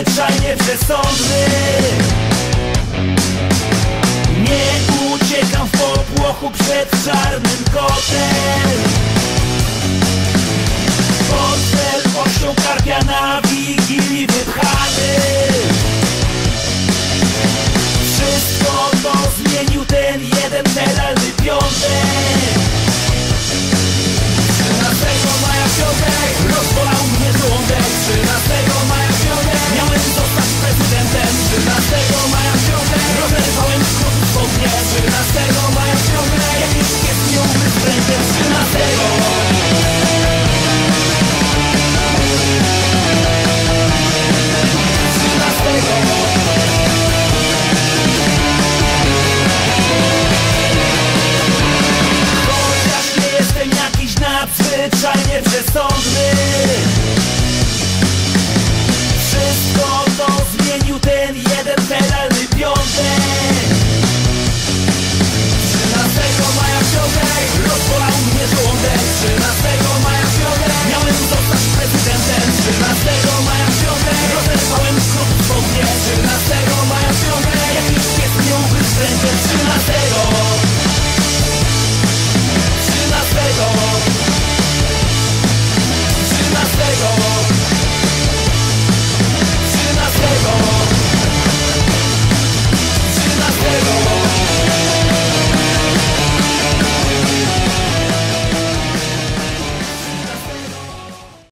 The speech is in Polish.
zwyczajnie przesądny. Nie uciekam w popłochu przed czarnym kotem. Portfel ością karpia na wigilii wypchany. Wszystko to zmienił ten jeden medalny piątek. 13 maja w piątek rozbolał mnie żołądek. 13 maja w piątek miałem zostać prezydentem. 13 maja w piątek rozerwałem skrót spodnie. 13 maja w piątek jakiś pies mi umysł rękę. 13